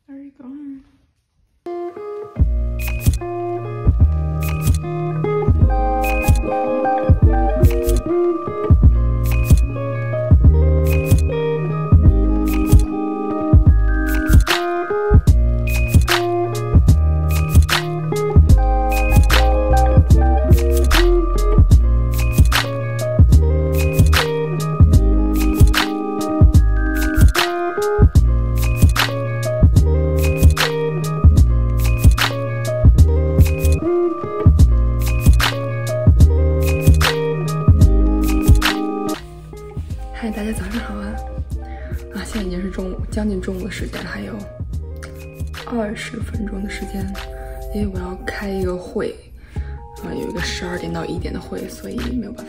There you go. 嗨，大家早上好啊！现在已经是中午，将近中午的时间，还有20分钟的时间，因为我要开一个会，有一个12点到1点的会，所以没有办法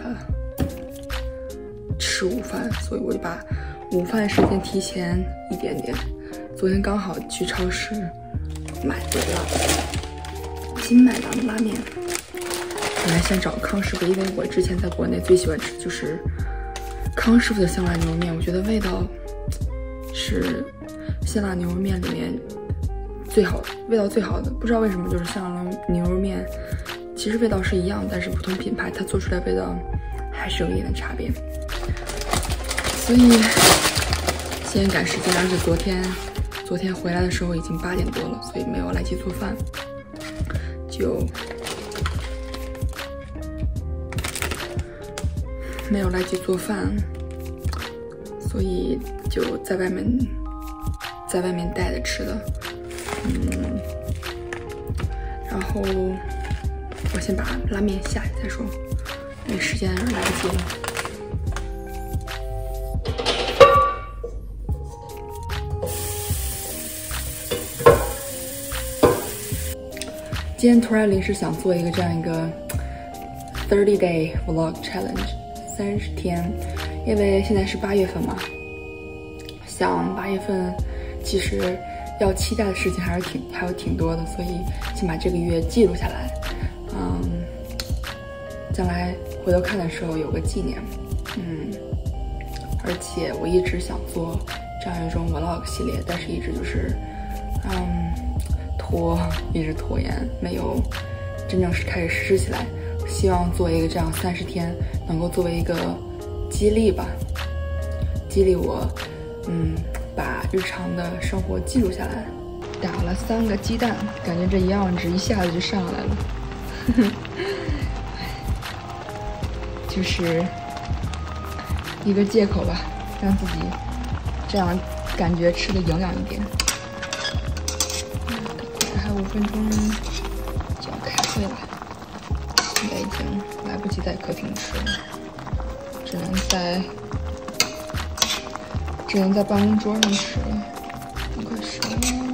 吃午饭，所以我就把午饭时间提前一点点。昨天刚好去超市买回了金麦郎的拉面，本来想找康师傅，因为我之前在国内最喜欢吃就是康师傅的香辣牛肉面，我觉得味道是香辣牛肉面里面味道最好的。不知道为什么，就是香辣牛肉面其实味道是一样，但是不同品牌它做出来味道还是有一点的差别。所以现在赶时间，而且昨天回来的时候已经8点多了，所以没有来及做饭，就没有来及做饭，所以就在外面带着吃的。然后我先把拉面下去再说，因为时间来不及了。今天突然临时想做一个这样一个30-day vlog challenge。30天，因为现在是8月份嘛，像8月份其实要期待的事情还有挺多的，所以先把这个月记录下来，将来回头看的时候有个纪念，而且我一直想做这样一种 vlog 系列，但是一直就是一直拖延，没有真正开始实施起来。希望做一个这样30天，能够作为一个激励吧，激励我，把日常的生活记录下来。打了3个鸡蛋，感觉这营养值一下子就上来了，就是一个借口吧，让自己这样感觉吃的营养一点。还有5分钟就要开会了。现在已经来不及在客厅吃了，只能在办公桌上吃了。快10了。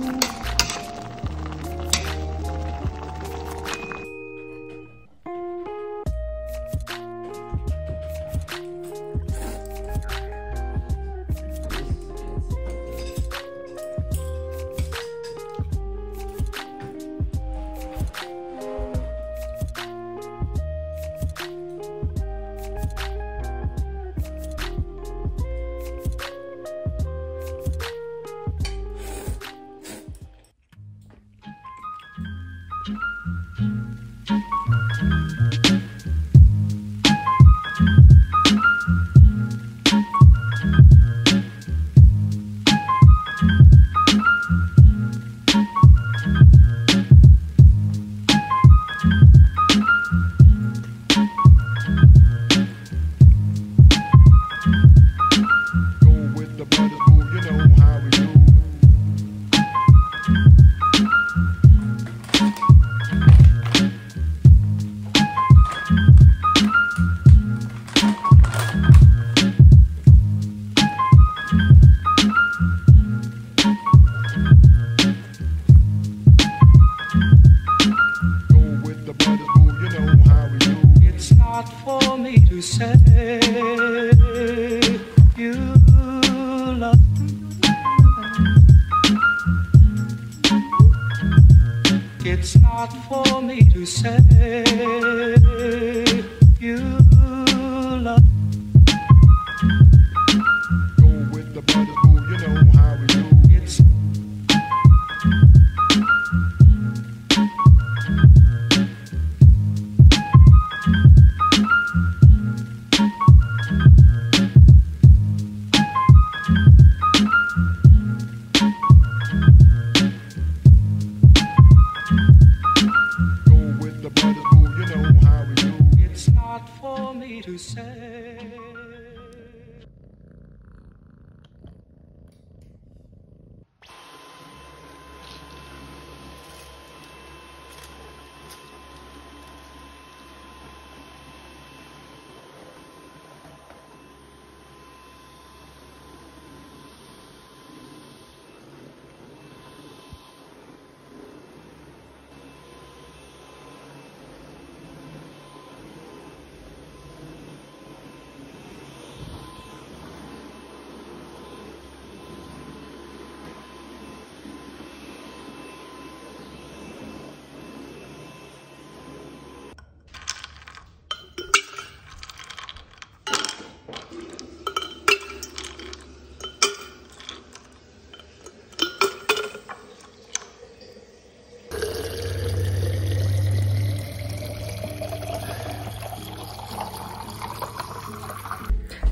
It's not for me to say you love. Go with the brothers, boo, you know how we do. It's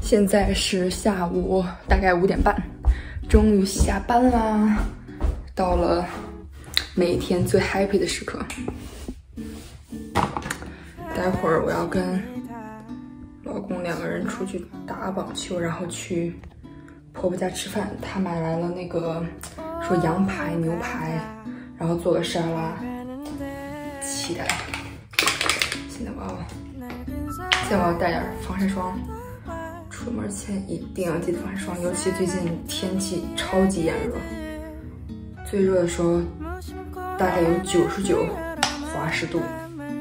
现在是下午大概5点半，终于下班啦，到了每天最 happy 的时刻。待会儿我要跟老公2个人出去打网球，然后去婆婆家吃饭。他买来了那个说羊排、牛排，然后做个沙拉，期待。现在我要带点防晒霜，出门前一定要记得防晒霜，尤其最近天气超级炎热，最热的时候大概有99华氏度。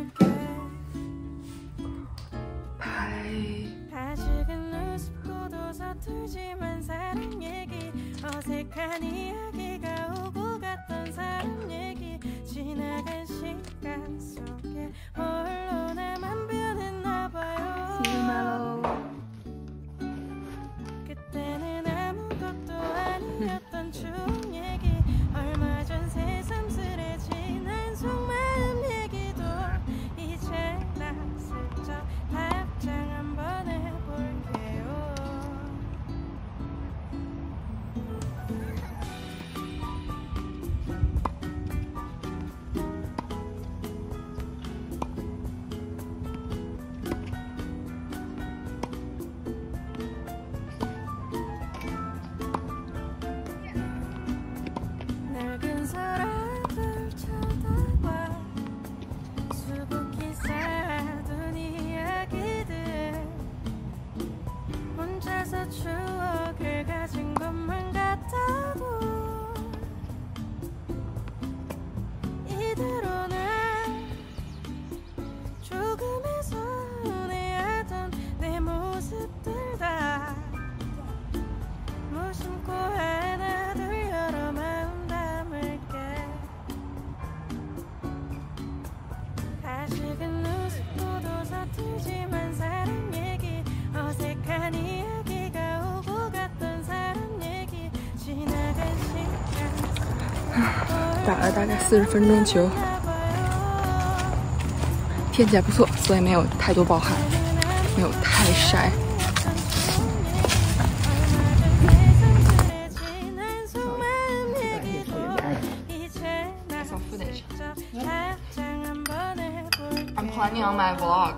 打了大概40分钟球，天气还不错，所以没有太多暴汗，没有太晒。I'm planning on my vlog.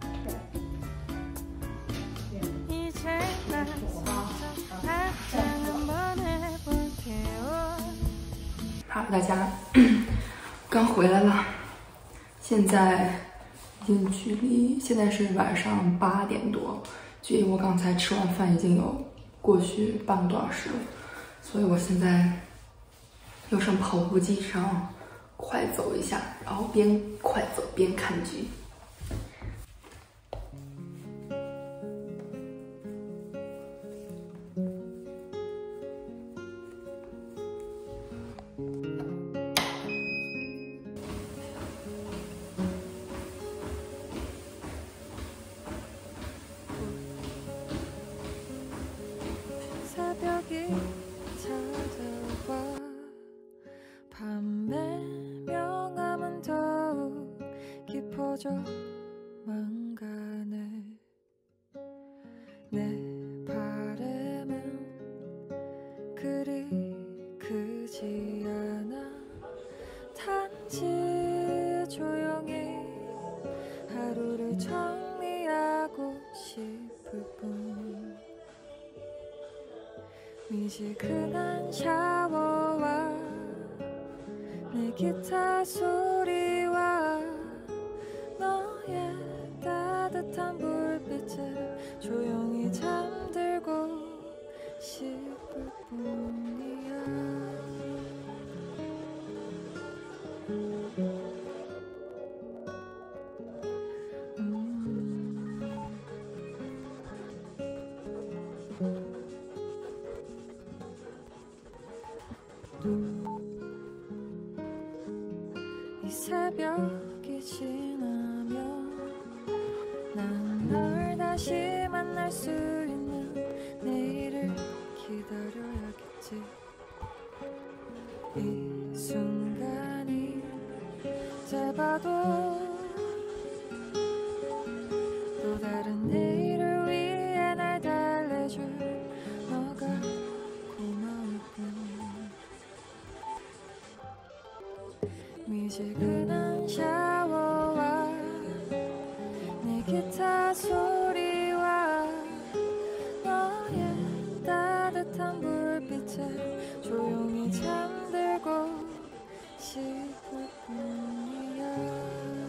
Hello， 大家刚回来了，现在现在是晚上8点多，距离我刚才吃完饭已经有过去半个多小时了，所以我现在又上跑步机上快走一下，然后边快走边看剧。 미지근한 샤워와 내 기타 소리와 너의 따뜻한 불빛에 조용히 잠들고 싶을 뿐이야. 이 새벽이 지나면 난 널 다시 만날 수 있는 내일을 기다려야겠지. 이 순간이 짧아도 또 다른 내일을 위해 날 달래 미지근한 샤워와 내 기타 소리와 너의 따뜻한 불빛에 조용히 잠들고 싶을 뿐이야.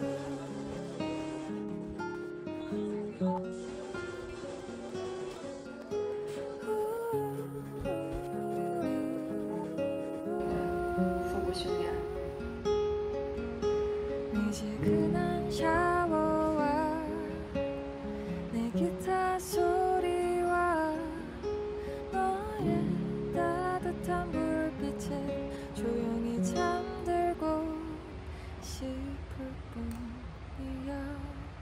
미지근한 샤워와 내 기타 소리와 너의 따뜻한 불빛에 조용히 잠들고 싶을 뿐이야.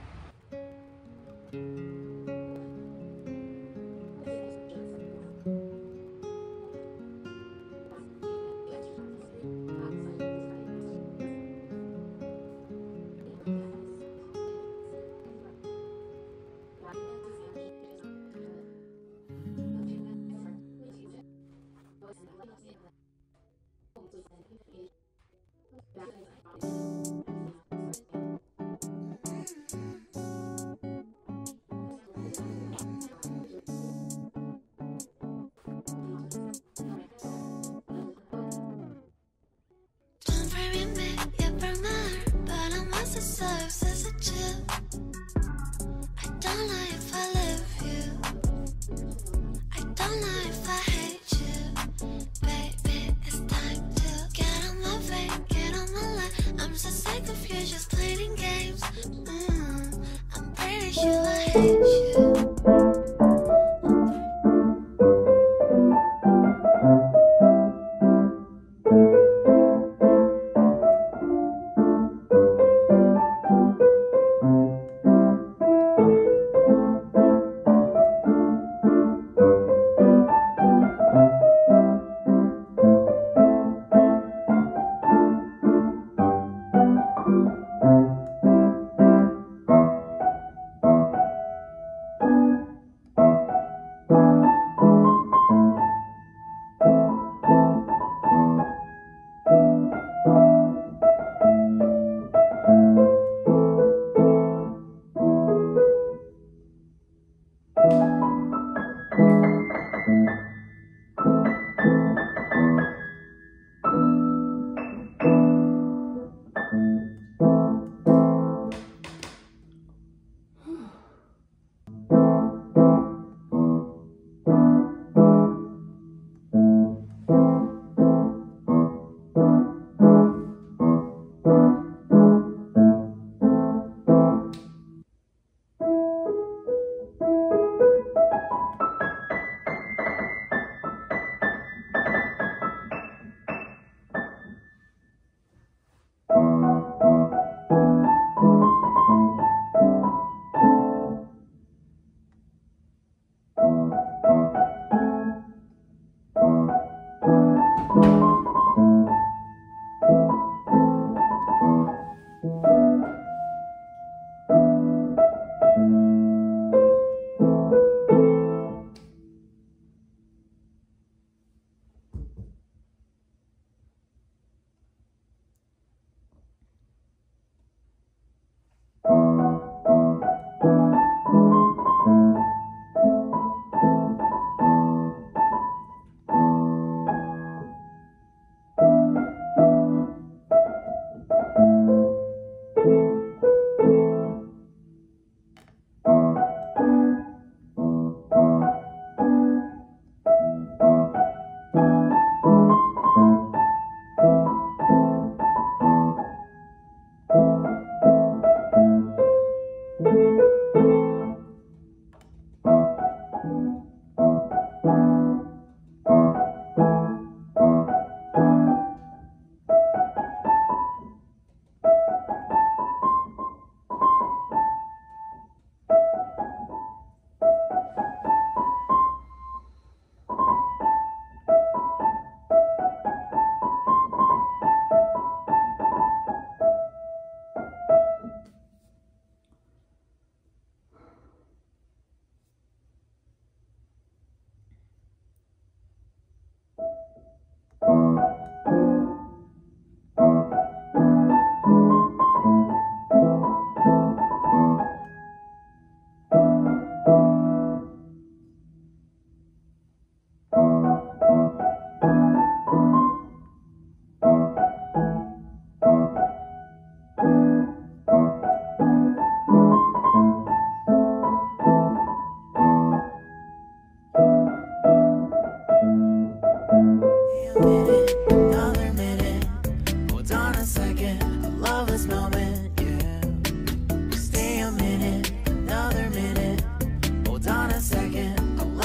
Don't worry me, 예쁠 말 But I'm as a serves as a chill I don't know if I love you I don't know if I hate you Baby, it's time to get on my way, get on my line I'm so sick of you just playing games I'm pretty sure I hate you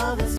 love is